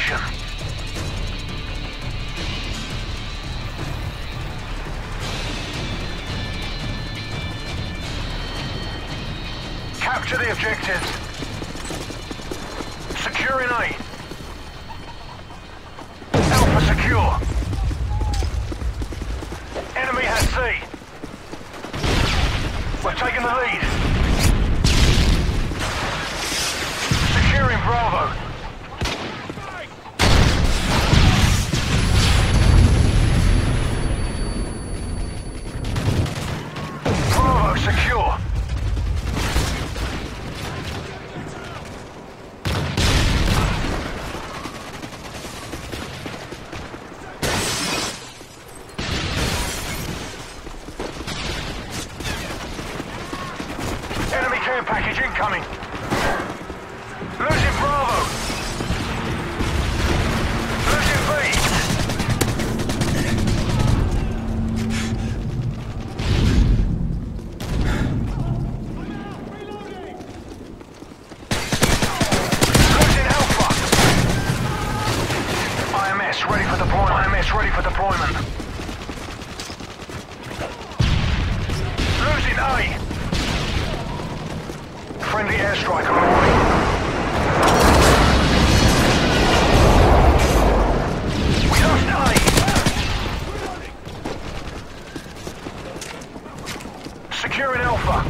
position. Capture the objectives. Securing A. Alpha secure. Enemy has C. We're taking the lead. Securing Bravo. Bravo secure. Enemy care package incoming. Losing Bravo. Losing B. Losing Alpha. I.M.S. ready for deployment. I.M.S. ready for deployment. Losing A. Friendly airstrike arriving. We lost A. Securing Alpha.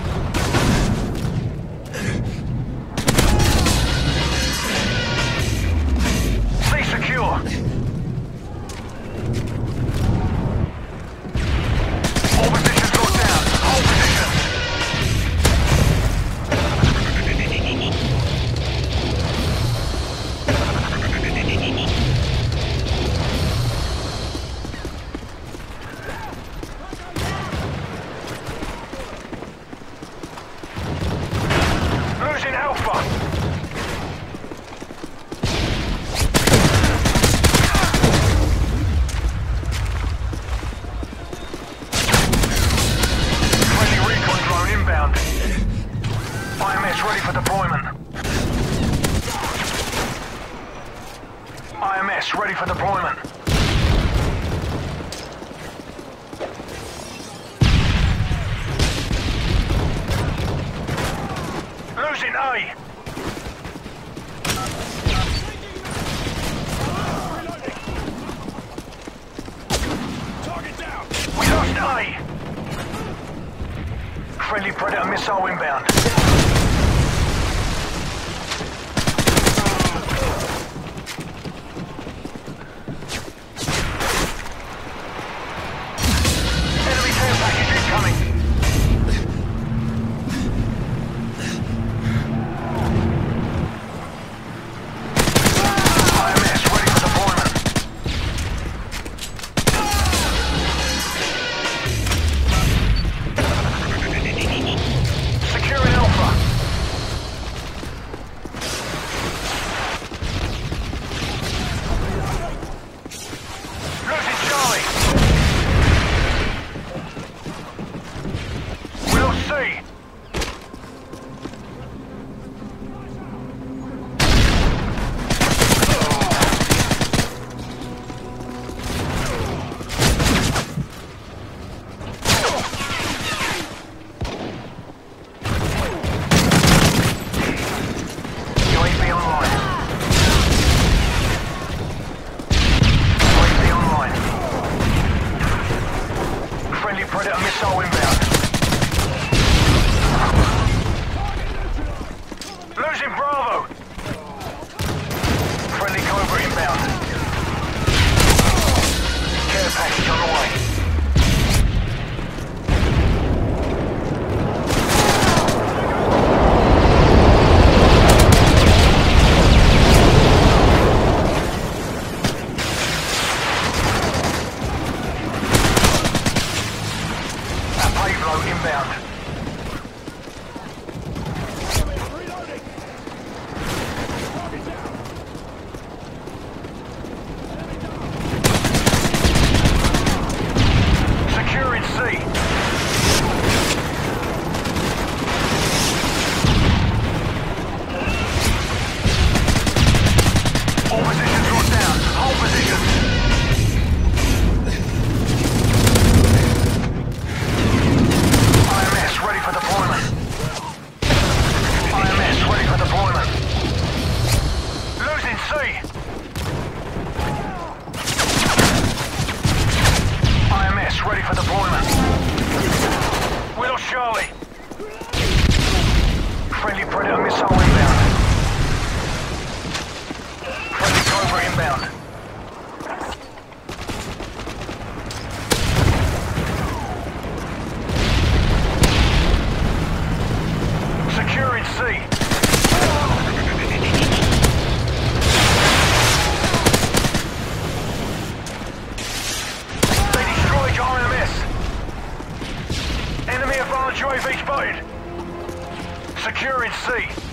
C secure. All positions locked down. Hold positions. Losing Alpha. Friendly recon drone inbound. I.M.S. ready for deployment. I.M.S. ready for deployment. Losing A. Target down. We lost A. Friendly Predator missile inbound. Enemy care package incoming. Predator missile inbound. red. Securing C.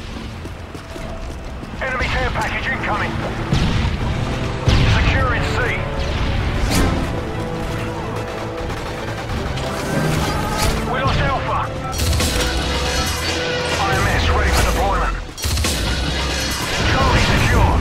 Enemy care package incoming. Securing C. We lost Alpha. I.M.S. ready for deployment. Charlie secure.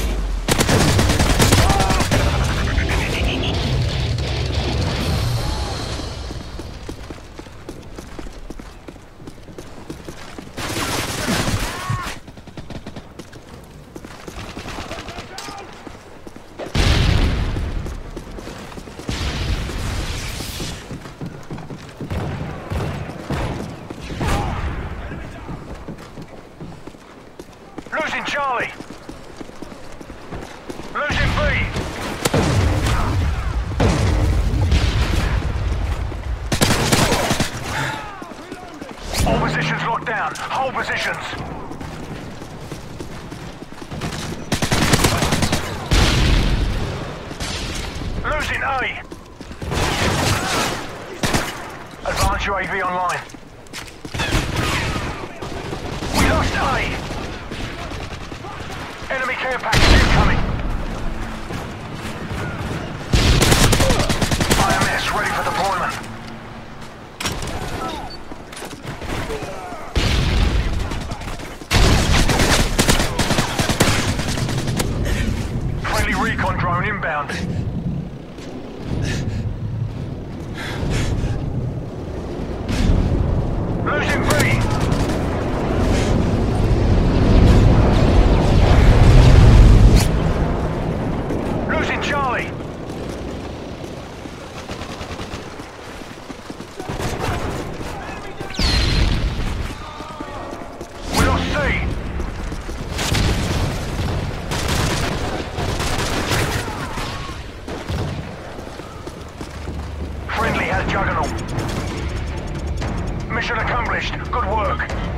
Losing Charlie. Losing B. All positions locked down. Hold positions. Losing A. Advanced UAV online. We lost A. Enemy care package incoming. I.M.S. ready for deployment. Friendly recon drone inbound. Losing B. Losing Charlie. We lost C. Friendly has Juggernaut. Mission accomplished. Good work.